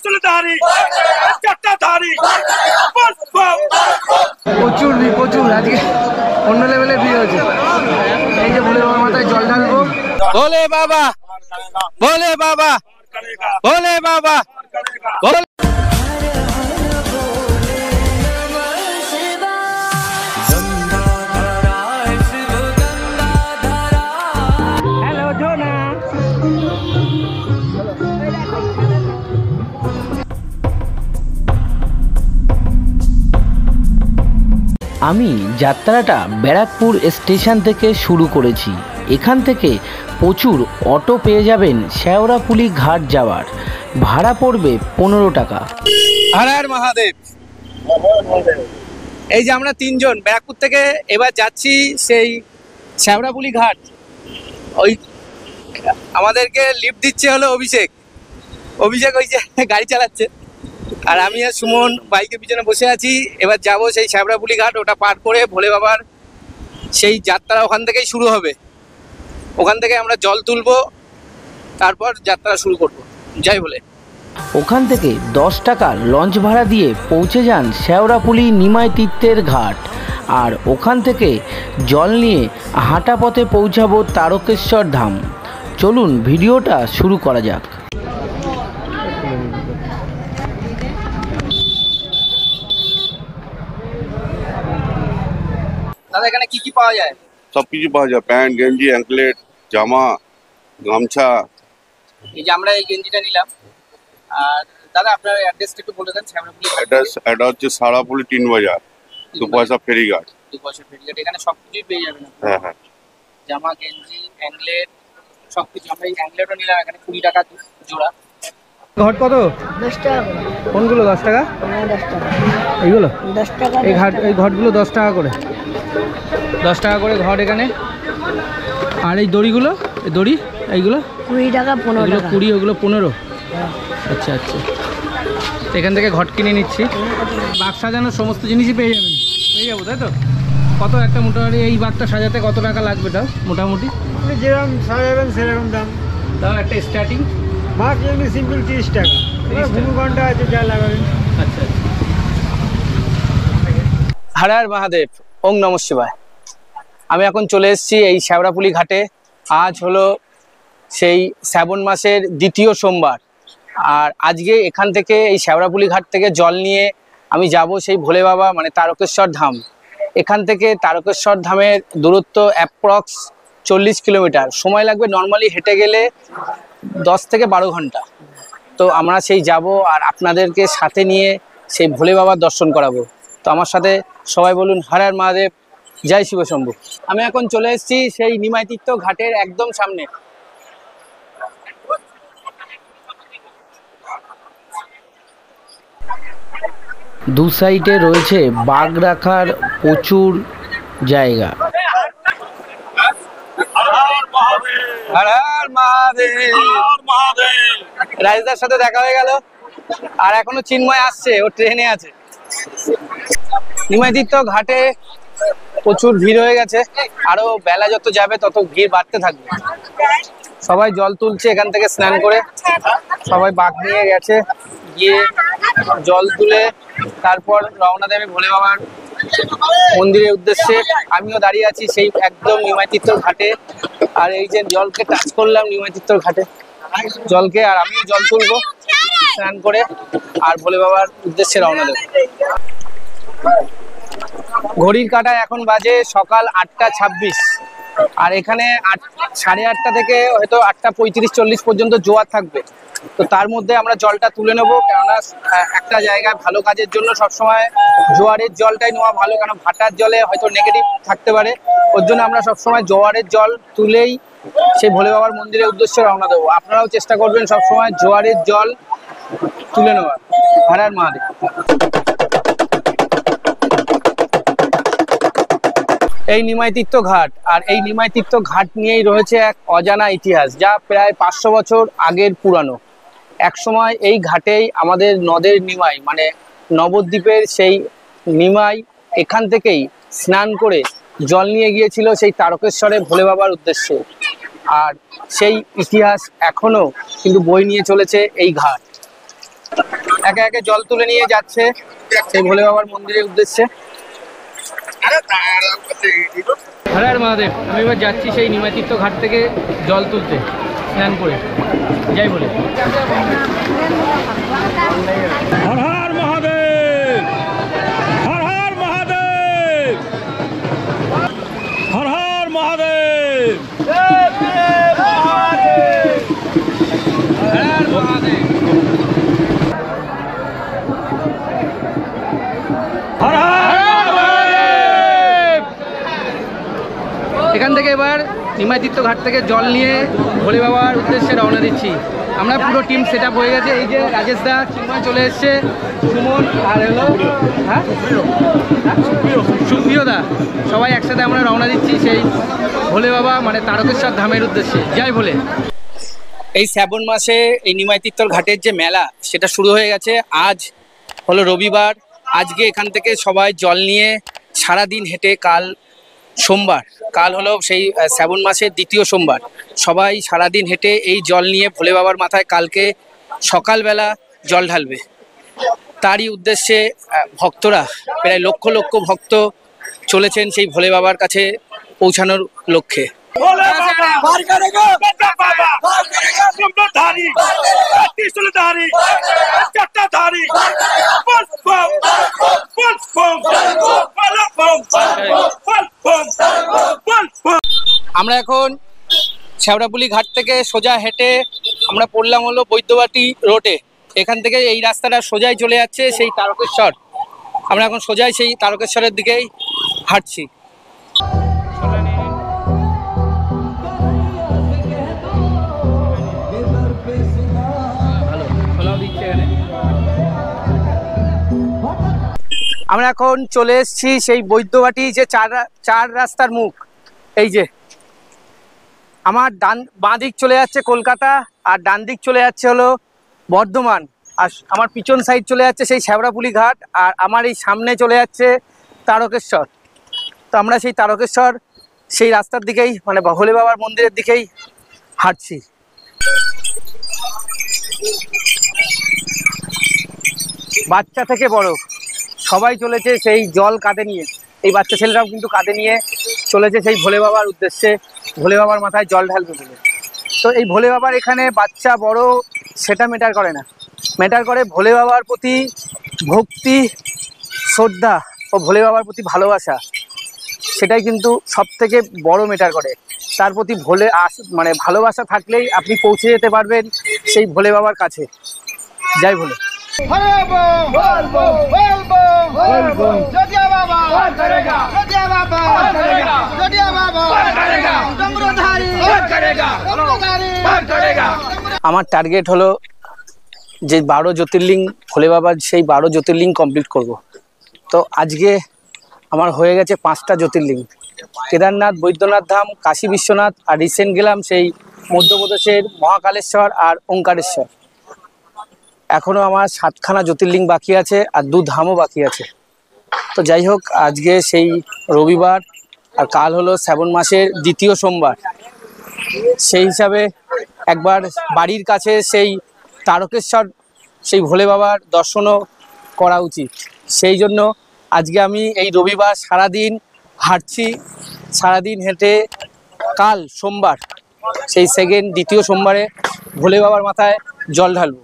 প্রচুর আজকে অন্য লেভেলের ভিড় হয়েছে। এই যে ভোলে বাবার মাথায় জল ঢালবো। ভোলে বাবা, ভোলে বাবা, ভোলে বাবা, ভোলে। আমি যাত্রাটা ব্যারাকপুর স্টেশন থেকে শুরু করেছি। এখান থেকে প্রচুর অটো পেয়ে যাবেন শেওড়াফুলি ঘাট যাওয়ার। ভাড়া পড়বে 15 টাকা। হর হর মহাদেব। এই যে আমরা তিনজন ব্যারাকপুর থেকে এবার যাচ্ছি সেই শেওড়াফুলি ঘাট। ওই আমাদেরকে লিফট দিচ্ছে হলো অভিষেক ওই যে গাড়ি চালাচ্ছে, আর আমি আর সুমন বাইকের পিছনে বসে আছি। এবার যাব সেই শেওড়াফুলি ঘাট, ওটা পার করে ভোলে বাবার সেই যাত্রা ওখান থেকেই শুরু হবে। ওখান থেকে আমরা জল তুলবো, তারপর যাত্রা শুরু করব। যাই বলে ওখান থেকে 10 টাকা লঞ্চ ভাড়া দিয়ে পৌঁছে যান শেওড়াফুলি নিমাই তীর্থের ঘাট। আর ওখান থেকে জল নিয়ে হাঁটা পথে পৌঁছাবো তারকেশ্বর ধাম। চলুন ভিডিওটা শুরু করা যাক। দাদা এখানে কি কি পাওয়া যায়? সব কিছু পাওয়া যায়, প্যান্ট, গেঞ্জি, অ্যাঙ্কলেট, জামা, গামছা। এই যে আমরা এই গেঞ্জিটা নিলাম। আর দাদা আপনার অ্যাড্রেসটা একটু বলে দেন। এটা হচ্ছে শেওড়াফুলি 3 বাজার, 2 পয়সা ফেরিঘাট। 2 পয়সা ফেরিঘাট। এখানে সব কিছুই পেয়ে যাবেন। হ্যাঁ হ্যাঁ, জামা, গেঞ্জি, অ্যাঙ্কলেট সব কিছু। আমরা এই অ্যাঙ্কলেটও নিলাম, এখানে 20 টাকা জোড়া। ঘট কত? 10 টাকা। কোনগুলো 10 টাকা? 10 টাকা। এইগুলো 10 টাকা। এই ঘটগুলো 10 টাকা করে। 10 টাকা করে ঘট এখানে। আর এই দড়িগুলো, এই দড়ি এইগুলো 20 টাকা, 15 টাকা। 20, ওগুলো 15। আচ্ছা আচ্ছা, এখান থেকে ঘট কিনে নিচ্ছি। বাঘ সাজানোর সমস্ত জিনিসই পেয়ে যাবো, তাই তো? কত একটা মোটামুটি এই বাঘটা সাজাতে কত টাকা লাগবে তাও মোটামুটি? আপনি যেরকম সাজাবেন সেরকম দাম। তাও একটা স্টার্টিং বাঘ এমনি সিম্পল 30 টাকা। ঘন্টা আছে যা লাগাবেন। আচ্ছা। হর হর মহাদেব, ওম নমঃ শিবায়। আমি এখন চলে এসেছি এই শেওড়াফুলি ঘাটে। আজ হলো সেই শ্রাবণ মাসের 2য় সোমবার। আর আজকে এখান থেকে এই শেওড়াফুলি ঘাট থেকে জল নিয়ে আমি যাব সেই ভোলে বাবা মানে তারকেশ্বর ধাম। এখান থেকে তারকেশ্বর ধামের দূরত্ব অ্যাপ্রক্স 40 কিলোমিটার। সময় লাগবে নর্মালি হেঁটে গেলে 10 থেকে 12 ঘন্টা। তো আমরা সেই যাব আর আপনাদেরকে সাথে নিয়ে সেই ভোলে বাবার দর্শন করাবো। তো আমার সাথে সবাই বলুন হর হর মহাদেব, জয় শিব শম্ভু। আমি এখন চলে এসেছি সেই নিমাই তীর্থ ঘাটের একদম সামনে। দু সাইডে রয়েছে বাঘ রাখার প্রচুর জায়গা। রাজদার সাথে দেখা হয়ে গেল, আর এখনো চিন্ময় আসছে, ও ট্রেনে আছে। নিমাই তীর্থ ঘাটে প্রচুর ভিড় হয়ে গেছে, আরো বেলা যত যাবে তত ভিড় বাড়তে থাকবে। সবাই জল তুলছে এখান থেকে স্নান করে। সবাই বাঘ নিয়ে গেছে, গিয়ে জল তুলে তারপর রওনা দেবে ভোলে বাবার মন্দিরের উদ্দেশ্যে। আমিও দাঁড়িয়ে আছি সেই একদম নিমাই তীর্থ ঘাটে। আর এই যে জলকে টাচ করলাম নিমাই তীর্থ ঘাটে জলকে, আর আমিও জল তুলবো স্নান করে আর ভোলে বাবার উদ্দেশ্যে রওনা দেবো। ঘড়ির কাঁটায় এখন বাজে সকাল 8টা 26। আর এখানে 8:30 থেকে হয়তো 8:35-40 পর্যন্ত জোয়ার থাকবে। তো তার মধ্যে আমরা জলটা তুলে নেবো, কেননা একটা জায়গায় ভালো কাজের জন্য সবসময় জোয়ারের জলটাই নেওয়া ভালো, কারণ ভাটার জলে হয়তো নেগেটিভ থাকতে পারে। ওর জন্য আমরা সবসময় জোয়ারের জল তুলেই সেই ভোলে বাবার মন্দিরের উদ্দেশ্যে রওনা দেবো। আপনারাও চেষ্টা করবেন সবসময় জোয়ারের জল তুলে নেওয়ার। হর হর মহাদেব। এই নিমাই তীর্থ ঘাট, আর এই নিমাই তীর্থ ঘাট নিয়েই রয়েছে এক অজানা ইতিহাস, যা প্রায় 500 বছর আগের পুরানো। একসময় এই ঘাটেই আমাদের নদের নিমাই মানে নবদ্বীপের সেই নিমাই এখান থেকেই স্নান করে জল নিয়ে গিয়েছিল সেই তারকেশ্বরে ভোলে বাবার উদ্দেশ্যে। আর সেই ইতিহাস এখনো কিন্তু বয়ে নিয়ে চলেছে এই ঘাট। একে একে জল তুলে নিয়ে যাচ্ছে সেই ভোলে বাবার মন্দিরের উদ্দেশ্যে। হর হর মহাদেব। আমি এবার যাচ্ছি সেই নিমাতীর্থ ঘাট থেকে জল তুলতে স্নান করে। যাই বলে হর হর মহাদেব, হর হর মহাদেব, হর হর মহাদেব। এখান থেকে এবার নিমাতীর্থ ঘাট থেকে জল নিয়ে ভোলে বাবার উদ্দেশ্যে রওনা দিচ্ছি। আমরা পুরো টিম সেট আপ হয়ে গেছে। এই যে রাজেশ দা, চিন্ময় চলে এসছে, সুমন আর হলো হ্যাঁ সুপ্রিয় দা, সবাই একসাথে আমরা রওনা দিচ্ছি সেই ভোলে বাবা মানে তারকেশ্বর ধামের উদ্দেশ্যে। জয় ভোলে। এই শ্রাবণ মাসে এই নিমাতীর্থর ঘাটের যে মেলা সেটা শুরু হয়ে গেছে। আজ হলো রবিবার। আজকে এখান থেকে সবাই জল নিয়ে সারাদিন হেঁটে, কাল সোমবার, কাল হলো সেই শ্রাবণ মাসের দ্বিতীয় সোমবার, সবাই সারাদিন হেঁটে এই জল নিয়ে ভোলে বাবার মাথায় কালকে সকালবেলা জল ঢালবে। তারই উদ্দেশ্যে ভক্তরা, প্রায় লক্ষ লক্ষ ভক্ত চলেছেন সেই ভোলে বাবার কাছে পৌঁছানোর লক্ষ্যে। আমরা এখন শেওড়াপুলি ঘাট থেকে সোজা হেঁটে আমরা পড়লাম হলো বৈদ্যবাটি রোডে। এখান থেকে এই রাস্তাটা সোজাই চলে যাচ্ছে সেই তারকেশ্বর। আমরা এখন সোজাই সেই তারকেশ্বরের দিকেই হাঁটছি। আমরা এখন চলে এসেছি সেই বৈদ্যবাটি যে চার রাস্তার মুখ। এই যে আমার বাঁ দিক চলে যাচ্ছে কলকাতা, আর ডান দিক চলে যাচ্ছে হলো বর্ধমান, আর আমার পিছন সাইড চলে যাচ্ছে সেই শেওড়াপুলি ঘাট, আর আমার এই সামনে চলে যাচ্ছে তারকেশ্বর। তো আমরা সেই তারকেশ্বর সেই রাস্তার দিকেই মানে ভোলে বাবার মন্দিরের দিকেই হাঁটছি। বাচ্চা থেকে বড় সবাই চলেছে সেই জল কাঁধে নিয়ে। এই বাচ্চা ছেলেরাও কিন্তু কাঁধে নিয়ে চলেছে সেই ভোলে বাবার উদ্দেশ্যে, ভোলে বাবার মাথায় জল ঢালবে বলে। তো এই ভোলে বাবার এখানে বাচ্চা বড় সেটা ম্যাটার করে না, ম্যাটার করে ভোলে বাবার প্রতি ভক্তি, শ্রদ্ধা ও ভোলে বাবার প্রতি ভালোবাসা। সেটাই কিন্তু সব থেকে বড় ম্যাটার করে। তার প্রতি মানে ভালোবাসা থাকলেই আপনি পৌঁছে যেতে পারবেন সেই ভোলে বাবার কাছে। জয় ভোলে। আমার টার্গেট হলো যে 12 জ্যোতির্লিং ভোলে বাবার, সেই 12 জ্যোতির্লিং কমপ্লিট করব। তো আজকে আমার হয়ে গেছে 5টা জ্যোতির্লিং, কেদারনাথ, বৈদ্যনাথ ধাম, কাশী বিশ্বনাথ, আর রিসেন্ট গেলাম সেই মধ্যপ্রদেশের মহাকালেশ্বর আর ওঙ্কারেশ্বর। এখনও আমার 7খানা জ্যোতির্লিং বাকি আছে, আর 2 ধামও বাকি আছে। তো যাই হোক, আজকে সেই রবিবার আর কাল হলো শ্রাবণ মাসের দ্বিতীয় সোমবার, সেই হিসাবে একবার বাড়ির কাছে সেই তারকেশ্বর সেই ভোলে বাবার দর্শনও করা উচিত। সেই জন্য আজকে আমি এই রবিবার সারাদিন হাঁটছি, সারাদিন হেঁটে কাল সোমবার সেই দ্বিতীয় সোমবারে ভোলে বাবার মাথায় জল ঢালব।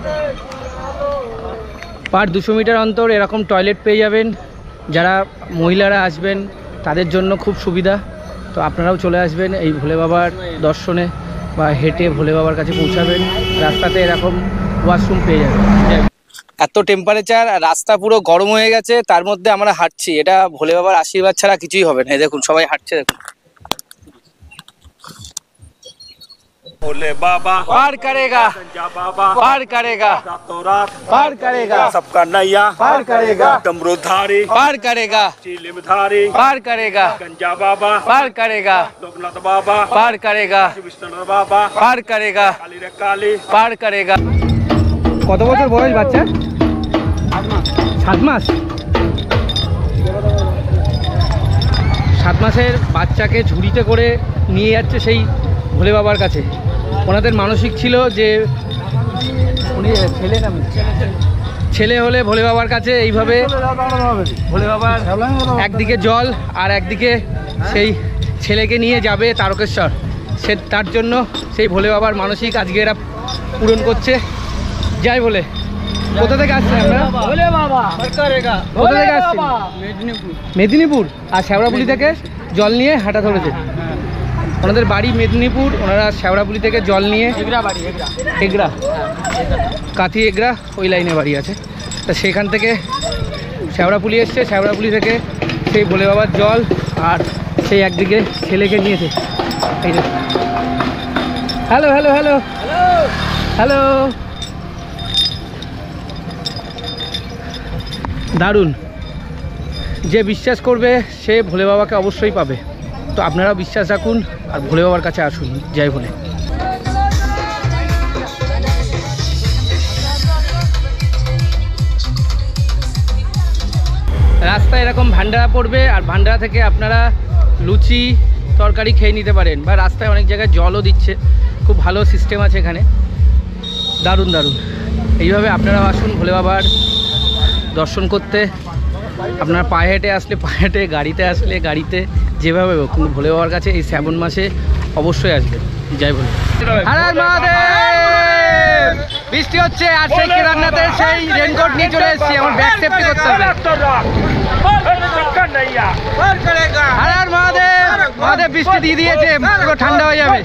পার 200 মিটার অন্তর এরকম টয়লেট পেয়ে যাবেন। যারা মহিলারা আসবেন তাদের জন্য খুব সুবিধা। তো আপনারাও চলে আসবেন এই ভোলে বাবার দর্শনে, বা হেঁটে ভোলে বাবার কাছে পৌঁছাবেন। রাস্তাতে এরকম ওয়াশরুম পেয়ে যাবেন। এত টেম্পারেচার, রাস্তা পুরো গরম হয়ে গেছে, তার মধ্যে আমরা হাঁটছি। এটা ভোলে বাবার আশীর্বাদ ছাড়া কিছুই হবে না। দেখুন সবাই হাঁটছে, দেখুন। भोले बाबा पार करेगा, बाबा पार करेगा, रातों रात पार करेगा, सबका नैया पार करेगा, डमरूधारी पार करेगा, चिलिमधारी पार करेगा, गंजा बाबा पार करेगा, लोकनाथ बाबा पार करेगा, विष्णु बाबा पार करेगा, काली रे काली पार करेगा। কত বছর বয়স বাচ্চা? 7 মাস। 7 মাসের বাচ্চাকে ঝুড়িতে করে নিয়ে যাচ্ছে সেই ভোলে বাবার কাছে। ওনাদের মানসিক ছিল যে উনি ছেলে হলে ভোলে বাবার কাছে এইভাবে ভোলে বাবার একদিকে জল আর একদিকে সেই ছেলেকে নিয়ে যাবে তারকেশ্বর, সে তার জন্য সেই ভোলে বাবার মানসিক আজকে এরা পূরণ করছে। যাই বলে, কোথা থেকে আসছেন আপনারা? কোথা থেকে আসছেন? মেদিনীপুর। আর শেওড়াপুলি থেকে জল নিয়ে হাঁটা ধরেছে। ওনাদের বাড়ি মেদিনীপুর, ওনারা শেওড়াপুলি থেকে জল নিয়ে এগরা কাঁথি এগরা ওই লাইনে বাড়ি আছে, তা সেখান থেকে শেওড়াপুলি এসছে, শেওড়াপুলি থেকে সেই ভোলে বাবার জল আর সেই একদিকে ছেলেকে নিয়েছে। এই যে হ্যালো হ্যালো হ্যালো হ্যালো, দারুণ। যে বিশ্বাস করবে সে ভোলে বাবাকে অবশ্যই পাবে। তো আপনারাও বিশ্বাস রাখুন আর ভোলে বাবার কাছে আসুন। জয় ভোলে। রাস্তায় এরকম ভান্ডারা পড়বে আর ভান্ডারা থেকে আপনারা লুচি তরকারি খেয়ে নিতে পারেন, বা রাস্তায় অনেক জায়গায় জলও দিচ্ছে। খুব ভালো সিস্টেম আছে এখানে, দারুণ দারুণ। এইভাবে আপনারাও আসুন ভোলে বাবার দর্শন করতে। আপনারা পায়ে হেঁটে আসলে পায়ে হেঁটে, গাড়িতে আসলে গাড়িতে, যেভাবে হোক, কিন্তু ভোলে বাবার কাছে এই শ্রাবণ মাসে অবশ্যই আসবেন। জয় ভোলে। হর হর মহাদেব। বৃষ্টি হচ্ছে আর সেই কেদারনাথের সেই রেনকোট নিয়ে চলে এসেছি, আমার ব্যাগ সেফটি করতে হবে। হর হর মহাদেব। মহাদেব বৃষ্টি দিয়ে দিয়েছে, পুরো ঠান্ডা হয়ে যাবে।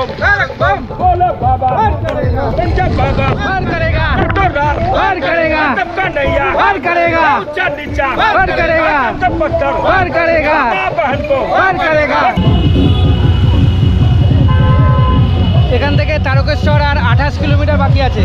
এখান থেকে তারকেশ্বর আর 28 কিলোমিটার বাকি আছে।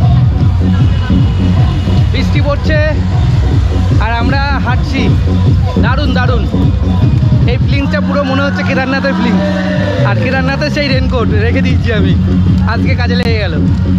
বৃষ্টি পড়ছে আর আমরা হাঁটছি, দারুণ দারুণ। এই ফিলিংসটা পুরো মনে হচ্ছে কেদারনাথের ফিলিং। আর কেদারনাথের সেই রেনকোট রেখে দিচ্ছি আমি, আজকে কাজে লেগে গেল।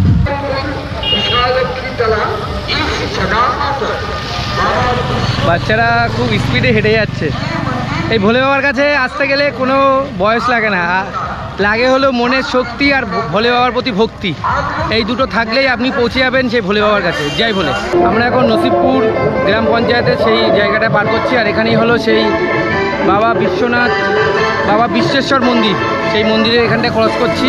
বাচ্চারা খুব স্পিডে হেঁটে যাচ্ছে। এই ভোলে বাবার কাছে আসতে গেলে কোনো বয়স লাগে না, লাগে হলো মনের শক্তি আর ভোলে বাবার প্রতি ভক্তি। এই দুটো থাকলেই আপনি পৌঁছে যাবেন সেই ভোলে বাবার কাছে। জয় ভোলে। আমরা এখন নসিবপুর গ্রাম পঞ্চায়েতের সেই জায়গাটা পার করছি, আর এখানেই হলো সেই বাবা বিশ্বনাথ, বাবা বিশ্বেশ্বর মন্দির। সেই মন্দিরের এখানটায় ক্রস করছি।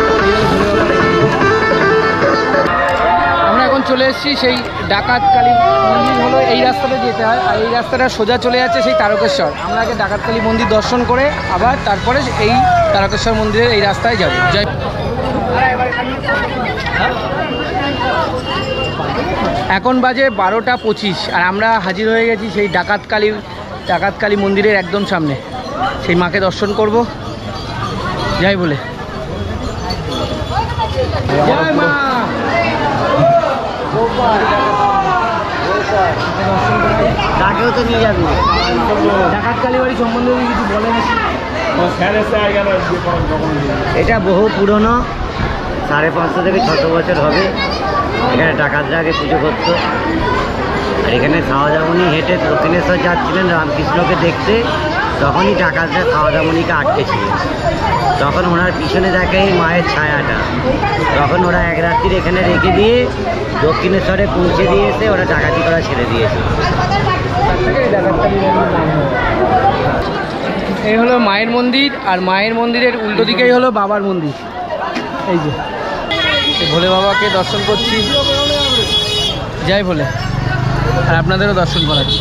আমরা এখন চলে এসেছি সেই ডাকাতকালী মন্দির, হলো এই রাস্তাটা যেতে হয়, আর এই রাস্তাটা সোজা চলে যাচ্ছে সেই তারকেশ্বর। আমরা আগে ডাকাতকালী মন্দির দর্শন করে আবার তারপরে এই তারকেশ্বর মন্দিরের এই রাস্তায় যাব। জয়। এখন বাজে 12টা 25 আর আমরা হাজির হয়ে গেছি সেই ডাকাতকালী মন্দিরের একদম সামনে। সেই মাকে দর্শন করব। যাই বলে, জয় মা। তাকেও তো নিয়ে যাবি। ডাকাতকালী বাড়ি সম্বন্ধে কিছু বলে না? এটা বহু পুরনো, 550 থেকে 600 বছর হবে। এখানে ডাকাতরা আগে পুজো করতো। আর এখানে শাহজামণি হেঁটে দক্ষিণেশ্বর যাচ্ছিলেন রামকৃষ্ণকে দেখতে, তখনই ডাকাতরা শাহজামণিকে আটকেছিলেন। তখন ওনার পিছনে দেখে এই মায়ের ছায়াটা, তখন ওরা এক রাত্রির এখানে রেখে দিয়ে দক্ষিণেশ্বরে পৌঁছে দিয়ে এসে ওরা ডাকাতি করা ছেড়ে দিয়েছে। এই হলো মায়ের মন্দির, আর মায়ের মন্দিরের উল্টো দিকেই হলো বাবার মন্দির। এই যে ভোলে বাবাকে দর্শন করছি। জয় ভোলে। আর আপনাদেরও দর্শন করাচ্ছি।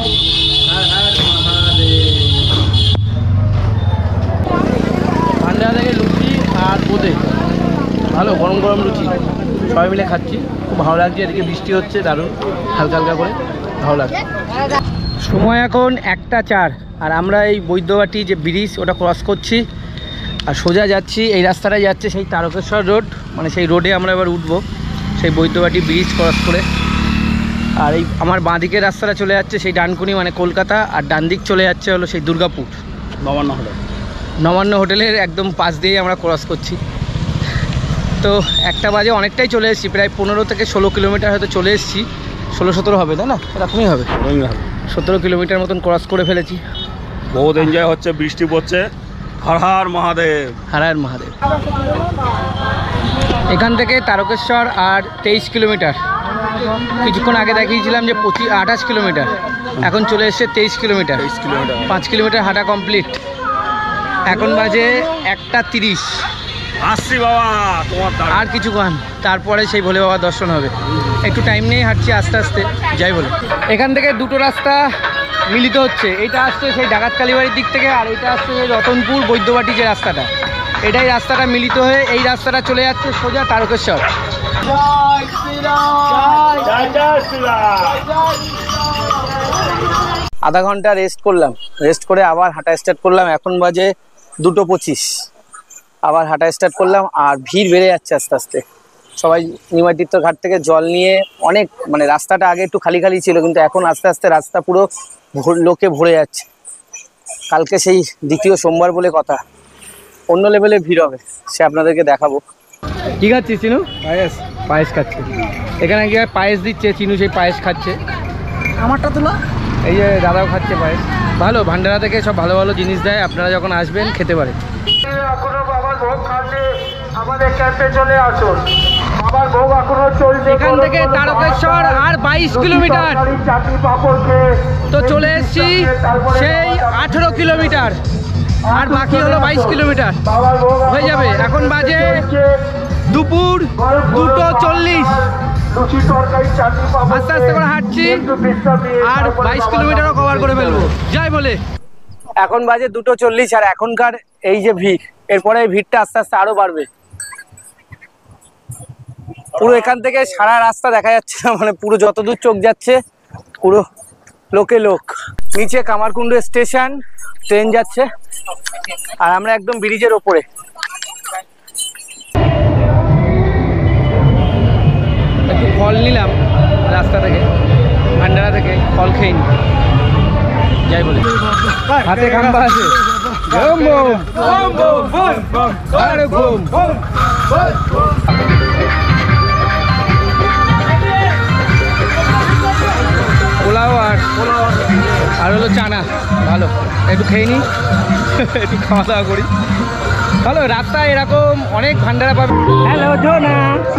ভান্ডারা থেকে লুচি আর বোঁদে, ভালো গরম গরম লুচি, সবাই মিলে খাচ্ছি। খুব ভালো লাগছে। এদিকে বৃষ্টি হচ্ছে, দারুণ হালকা হালকা করে, ভালো লাগছে। সময় এখন 1টা 4 আর আমরা এই বৈদ্যবাটি যে ব্রিজ ওটা ক্রস করছি আর সোজা যাচ্ছি। এই রাস্তাটাই যাচ্ছে সেই তারকেশ্বর রোড, মানে সেই রোডে আমরা এবার উঠবো সেই বৈদ্যবাটি ব্রিজ ক্রস করে। আর এই আমার বাঁ দিকের রাস্তাটা চলে যাচ্ছে সেই ডানকুনি মানে কলকাতা, আর ডান দিক চলে যাচ্ছে হলো সেই দুর্গাপুর নবান্ন হোটেলের একদম পাশ দিয়েই আমরা ক্রস করছি। তো 1টা বাজে, অনেকটাই চলে এসেছি, প্রায় 15 থেকে 16 কিলোমিটার হয়তো চলে এসেছি। 16-17 হবে, তাই না? এরকমই হবে, 17 কিলোমিটার মতন ক্রস করে ফেলেছি। বহুত এনজয় হচ্ছে, বৃষ্টি পড়ছে। হর হর মহাদেব। হর হর মহাদেব। এখান থেকে তারকেশ্বর আর 23 কিলোমিটার। কিছুক্ষণ আগে দেখিয়েছিলাম যে 28 কিলোমিটার, এখন চলে এসছে 23 কিলোমিটার। 5 কিলোমিটার হাঁটা কমপ্লিট। এখন বাজে 1:30। আসছি বাবা, তোমার আর কিছুক্ষণ তারপরে সেই ভোলে বাবার দর্শন হবে। একটু টাইম নিয়ে হাঁটছি আস্তে আস্তে যাই বলে। এখান থেকে দুটো রাস্তা মিলিত হচ্ছে, এইটা আসছে সেই ডাকাত কালীবাড়ির দিক থেকে, আর এইটা আসছে সেই রতনপুর বৈদ্যবাটি যে রাস্তাটা, এটাই রাস্তাটা মিলিত হয়ে এই রাস্তাটা চলে যাচ্ছে সোজা তারকেশ্বর। আধা ঘন্টা রেস্ট করলাম, রেস্ট করে আবার হাঁটা স্টার্ট করলাম। এখন বাজে 2:25, আবার হাঁটা স্টার্ট করলাম। আর ভিড় বেড়ে যাচ্ছে আস্তে আস্তে। সবাই নিমাই তীর্থ ঘাট থেকে জল নিয়ে অনেক, মানে রাস্তাটা আগে একটু খালি খালি ছিল, কিন্তু এখন আস্তে আস্তে রাস্তা পুরো লোকে ভরে যাচ্ছে। কালকে সেই দ্বিতীয় সোমবার বলে কথা, অন্য লেভেলে ভিড় হবে, সে আপনাদেরকে দেখাবো। কি খাচ্ছিস চিনু? পায়েস। পায়েস খাচ্ছে। এখানে গিয়ে পায়েস দিচ্ছে, চিনু সেই পায়েস খাচ্ছে। আমারটা তোলা, এই যে দাদাও খাচ্ছে পায়েস। ভালো, ভান্ডারা থেকে সব ভালো ভালো জিনিস দেয়, আপনারা যখন আসবেন খেতে পারেন। এখনো বাবার ভোগ খাননি, আমাদের ক্যাম্পে চলে আসুন। বাবার ভোগ এখনো চলছে। এখান থেকে তারকেশ্বর আর 22 কিলোমিটার, তো চলে এসছি সেই 18 কিলোমিটার, আর বাকি হলো 22 কিলোমিটার হয়ে যাবে। এখন বাজে দুপুর 2:40। আস্তে আস্তে করে হাঁটছি, আর 22 কিলোমিটারও কভার করে ফেলবো যাই বলে। এখন বাজে 2:40, আর এখনকার এই যে ভিড়, এরপরে এই ভিড়টা আস্তে আস্তে আরো বাড়বে। পুরো এখান থেকে সারা রাস্তা দেখা যাচ্ছে না, মানে পুরো যতদূর চোখ যাচ্ছে পুরো লোকে লোক। নিচে কামারকুন্ডু স্টেশন, ট্রেন যাচ্ছে, আর আমরা একদম ব্রিজের ওপরে। একটু ফল নিলাম রাস্তা থেকে, ভান্ডারা থেকে, ফল খেয়ে নি যাই বলে। হাতে খাম্বা আছে, পোলাও আর হলো চানা। ভালো, একটু খেয়ে নিই, একটু খাওয়া দাওয়া করি। ভালো, রাস্তায় এরকম অনেক ভান্ডারা পাবে। হ্যালো জোনা,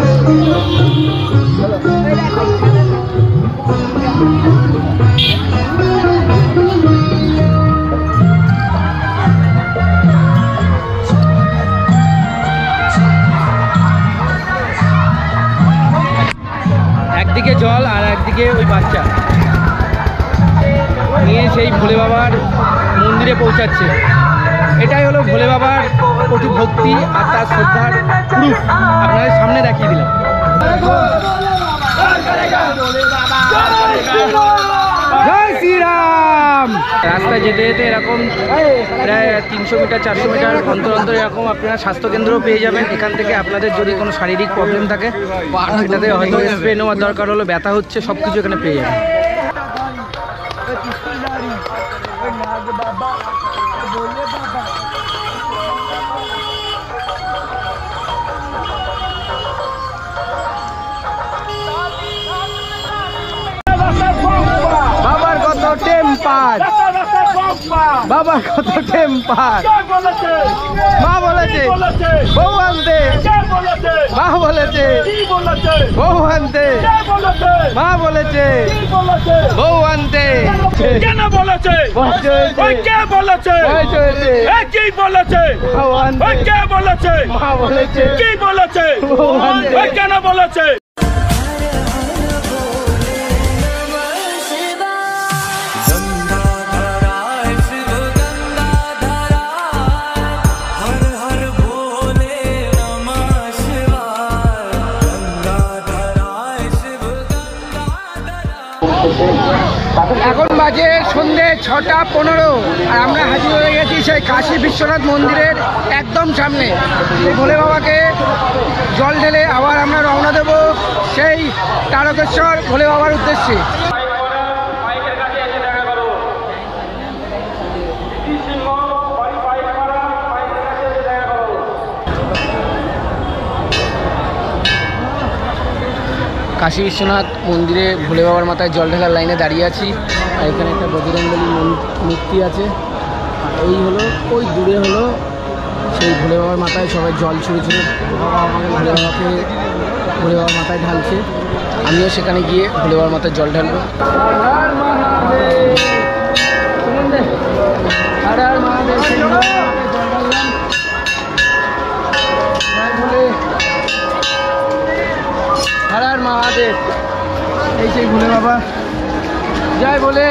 একদিকে জল আর একদিকে ওই বাচ্চা নিয়ে সেই ভোলে বাবার মন্দিরে পৌঁছাচ্ছে। এটাই হলো ভোলে বাবার প্রতি ভক্তি আর তার শ্রদ্ধার প্রুফ, আপনাদের সামনে দেখিয়ে দিলাম। জয় শ্রীরাম। রাস্তায় যেতে যেতে এরকম প্রায় 300 মিটার 400 মিটার অন্তর অন্তর এরকম আপনারা স্বাস্থ্যকেন্দ্রও পেয়ে যাবেন। এখান থেকে আপনাদের যদি কোনো শারীরিক প্রবলেম থাকে, এটাতে হয়তো স্প্রে নেওয়ার দরকার হলো, ব্যথা হচ্ছে, সব কিছু এখানে পেয়ে যাবেন। বাবার কত টেম্পার, বাবার কত টেম্পার। মা বলেছে বউ আনতে, মা বলেছে বউ আনতে, মা বলেছে বউ আনতে। কেন বলেছে? কে বলেছে? কি বলেছে? কে বলেছে? মা বলেছে কি বলেছে? কেন বলেছে? এখন বাজে সন্ধ্যে 6:15, আর আমরা হাজির হয়ে গেছি সেই কাশী বিশ্বনাথ মন্দিরের একদম সামনে। ভোলে বাবাকে জল ঢেলে আবার আমরা রওনা দেব সেই তারকেশ্বর ভোলে বাবার উদ্দেশ্যে। কাশী বিশ্বনাথ মন্দিরে ভোলে বাবার মাথায় জল ঢালার লাইনে দাঁড়িয়ে আছি, আর এখানে একটা বজরংবলী মূর্তি আছে। আর এই হলো ওই দূরে হলো সেই ভোলে বাবার মাথায় সবাই জল ছুঁড়ে ছুঁড়ে ভোলে বাবার মাথায় ঢালছে। আমিও সেখানে গিয়ে ভোলে বাবার মাথায় জল ঢালবো। হর হর মহাদেব। এই সেই ভোলে বাবা, জয় ভোলে।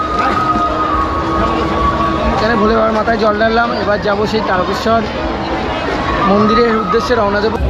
এখানে ভোলে বাবার মাথায় জল ঢাললাম। এবার যাবো সেই তারকেশ্বর মন্দিরের উদ্দেশ্যে রওনা দেব।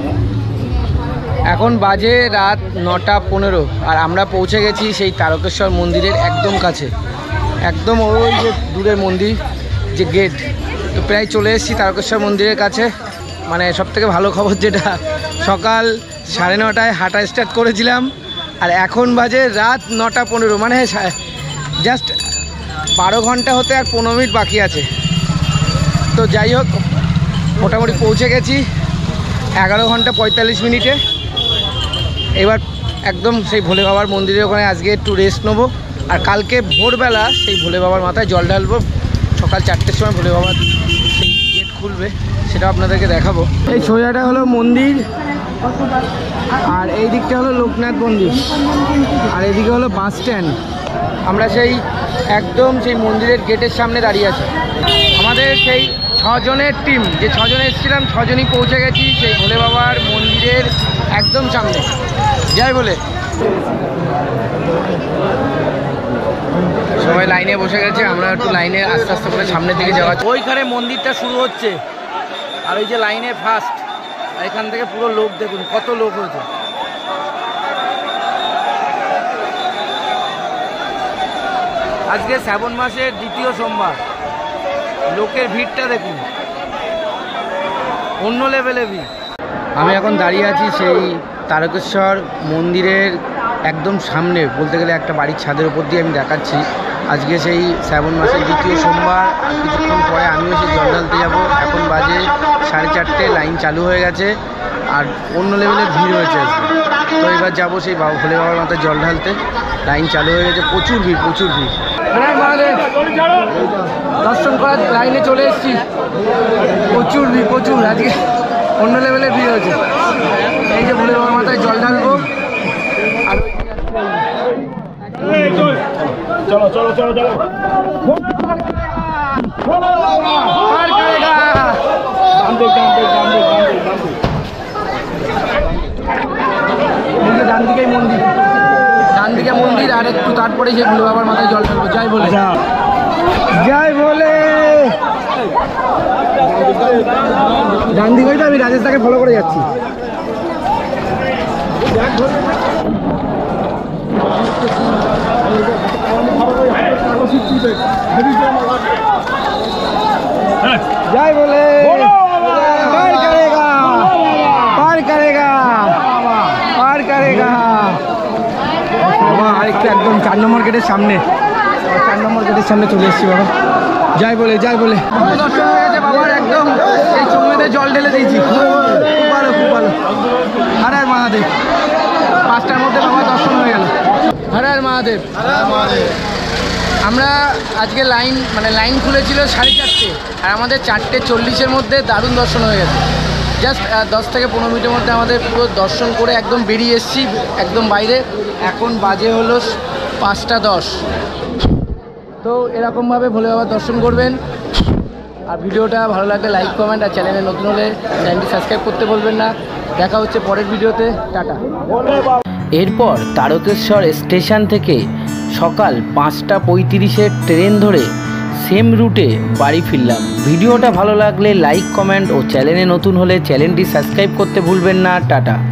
এখন বাজে রাত 9:15 আর আমরা পৌঁছে গেছি সেই তারকেশ্বর মন্দিরের একদম কাছে, একদম ওই যে দূরের মন্দির যে গেট। তো প্রায় চলে এসেছি তারকেশ্বর মন্দিরের কাছে। মানে সবথেকে ভালো খবর যেটা, সকাল 9:30টায় হাঁটা স্টার্ট করেছিলাম আর এখন বাজে রাত 9:15, মানে জাস্ট 12 ঘন্টা হতে আর 15 মিনিট বাকি আছে। তো যাই হোক, মোটামুটি পৌঁছে গেছি 11 ঘন্টা 45 মিনিটে। এবার একদম সেই ভোলে বাবার মন্দিরের ওখানে আজকে একটু রেস্ট নেবো আর কালকে ভোরবেলা সেই ভোলে বাবার মাথায় জল ঢালবো। সকাল 4টের সময় ভোলে বাবার সেই গেট খুলবে, সেটা আপনাদেরকে দেখাবো। এই সোজাটা হলো মন্দির আর এই দিকটা হলো লোকনাথ মন্দির আর এদিকে হলো বাস স্ট্যান্ড। আমরা সেই একদম সেই মন্দিরের গেটের সামনে দাঁড়িয়ে আছি। আমাদের সেই 6 জনের টিম, যে 6 জন এসেছিলাম 6 জনই পৌঁছে গেছি সেই ভোলে বাবার মন্দিরের একদম সামনে। যাই বলে সবাই লাইনে বসে গেছে, আমরা একটু লাইনে আস্তে আস্তে করে সামনের দিকে যাওয়া। ওইখানে মন্দিরটা শুরু হচ্ছে আর ওই যে লাইনে ফার্স্ট, এখান থেকে পুরো লোক দেখুন কত লোক হয়েছে। আজকে শ্রাবণ মাসের 2য় সোমবার, লোকের ভিড়টা দেখুন অন্য লেভেলে ভিড়। আমি এখন দাঁড়িয়ে আছি সেই তারকেশ্বর মন্দিরের একদম সামনে, বলতে গেলে একটা বাড়ির ছাদের উপর দিয়ে আমি দেখাচ্ছি। আজকে সেই শ্রাবণ মাসের 2য় সোমবার, আর কিছুক্ষণ পরে আমিও সেই জল ঢালতে যাবো। এখন বাজে 4:30, লাইন চালু হয়ে গেছে আর অন্য লেভেলের ভিড় হয়েছে আজকে। তো এবার যাবো সেই ভোলে বাবার মাথায় জল ঢালতে। লাইন চালু হয়ে গেছে, প্রচুর ভিড়, প্রচুর ভিড়। দর্শন করার লাইনে চলে এসেছি, প্রচুর ভিড়, প্রচুর। আজকে অন্য লেভেলের ভিড় হয়েছে। এই যে ভোলে বাবার মাথায় জল ঢালবো আর চলো চলো চলো চলো। ডান দিকেই মন্দির, ডান দিকে মন্দির আর একটু তারপরে সেই ভোলে বাবার মাথায় জল ঢালবো। জয় বলে, জয় বলে। ডান দিকেই তো আমি রাজেশদাকে ফলো করে যাচ্ছি। जय बोले, पार करेगा, पार करेगा, पार करेगा। बाबा আরেকটু একদম 4 নম্বর গেটের সামনে, 4 নম্বর গেটের সামনে চলে এসেছি বাবা। জয় বলে, জয় বলে। দর্শন হয়ে গেছে বাবার, একদম এই চুমুতে জল ঢেলে দিয়েছি। খুব ভালো, খুব ভালো। হর হর মহাদেব। 5টার মধ্যে বাবা দর্শন হয়ে গেল। হর হর মহাদেব। আমরা আজকে লাইন খুলেছিল 4:30 আর আমাদের 4:40 মধ্যে দারুণ দর্শন হয়ে গেছে। জাস্ট 10 থেকে 15 মিনিটের মধ্যে আমাদের পুরো দর্শন করে একদম বেরিয়ে এসেছি একদম বাইরে। এখন বাজে হলো 5:10। তো এরকমভাবে ভোলে বাবার দর্শন করবেন। আর ভিডিওটা ভালো লাগলে লাইক, কমেন্ট আর চ্যানেলে নতুন হলে চ্যানেলটি সাবস্ক্রাইব করতে বলবেন না। দেখা হচ্ছে পরের ভিডিওতে, টাটা। এরপর তারকেশ্বর স্টেশন থেকে সকাল 5:35 ট্রেন ধরে সেম রুটে বাড়ি ফিরলাম। ভিডিওটা ভালো লাগলে লাইক, কমেন্ট ও চ্যানেলে নতুন হলে চ্যানেলটি সাবস্ক্রাইব করতে ভুলবেন না। টাটা।